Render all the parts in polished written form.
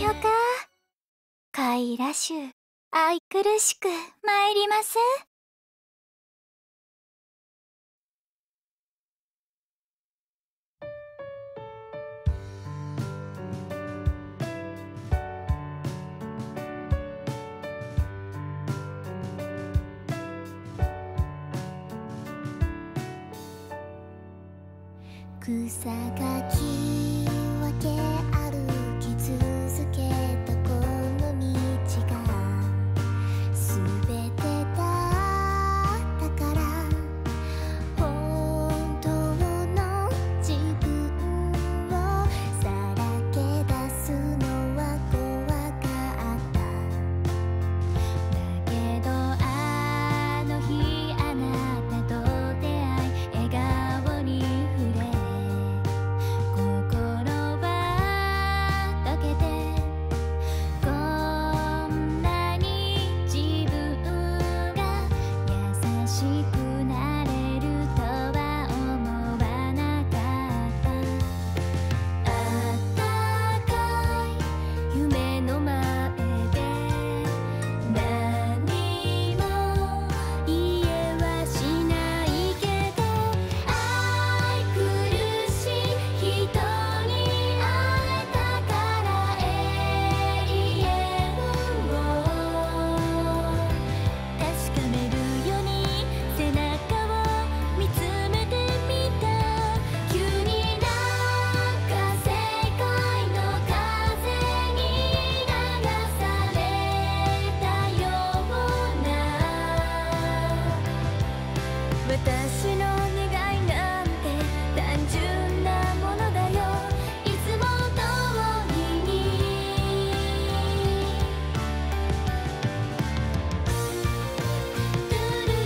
ひょか。かいらしゅう愛くるしく参ります。 草がき分け歩き続けたこの道が全てだったから、本当の自分をさらけ出すのは怖かった。だけどあの日あなたと出会い、笑顔に触れ私の願いなんて単純なものだよ、いつも通りに。トゥルトゥトゥトゥルトゥトゥトゥルトゥトゥ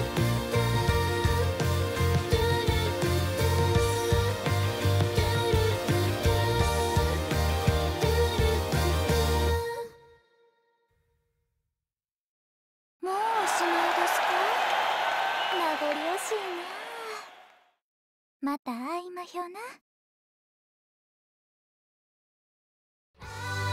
もうおしまいですか。名残惜しいなあ。また会いまひょな。